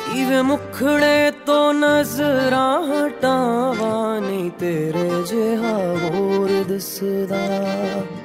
इवे मुखड़े तो नजरां हटावां नहीं तेरे जिहा होर दिसदा।